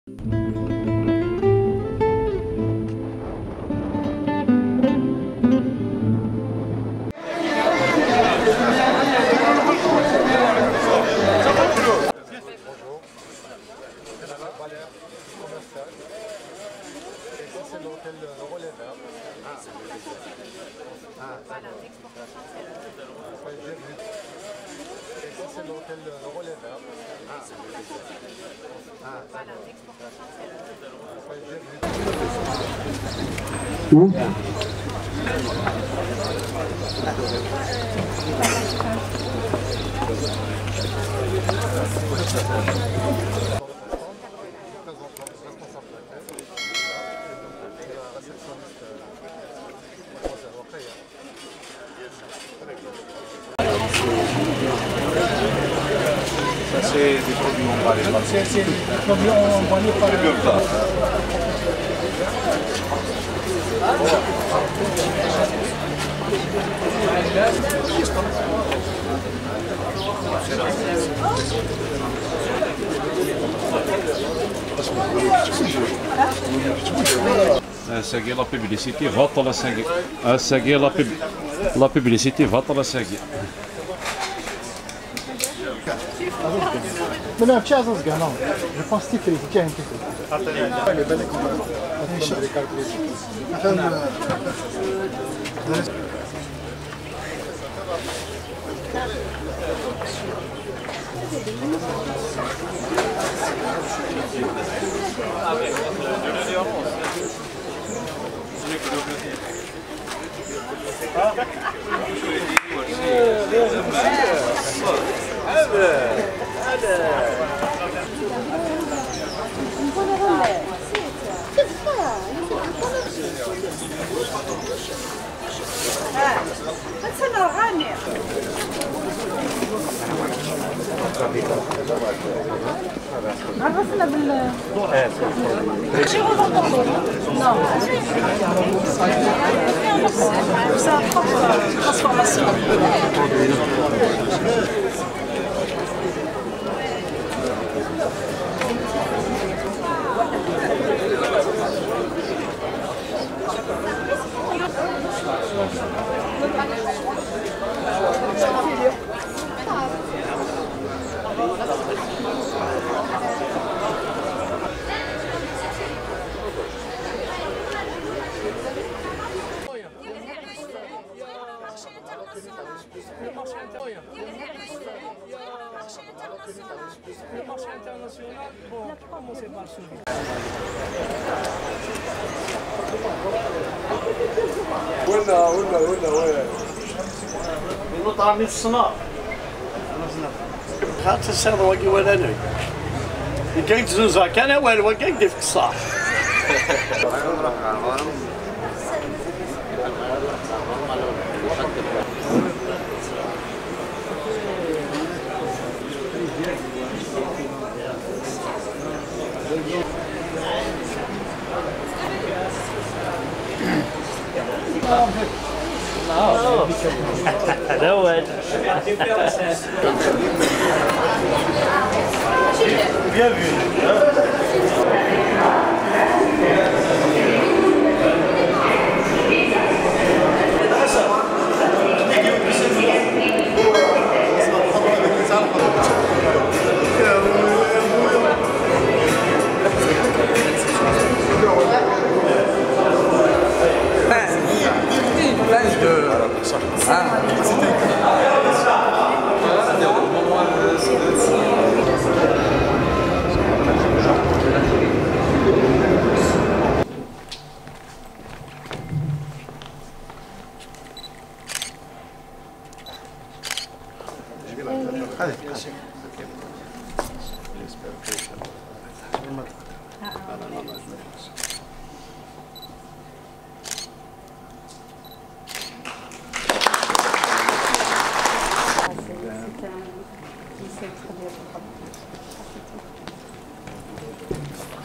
C'est l'hôtel Relais Vert. Voilà, l'exportation, c'est là. J'ai vu. Et ça, c'est l'hôtel Relais Vert. Voilà, l'exportation, c'est là. J'ai vu. Où? Ça, c'est des produits emballés. C'est des produits emballés par le Burda. ساقي لا بيبليسيتي فاط لا ساقي ساقي لا بيبليسيتي فاط لا ساقي Mais non, tiens, ça se gagne, non. Je pense que c'est tiens, un petit peu. عرفنا بال شي هو نو ça propre transformation. Le marché international, bon, commencez par celui. ولا النطعة من الصناع خاطر السير واقي ولا نوي كان تزوزا كان اول وكان ديف الصح هذا هو Bien vu. C'est très bien.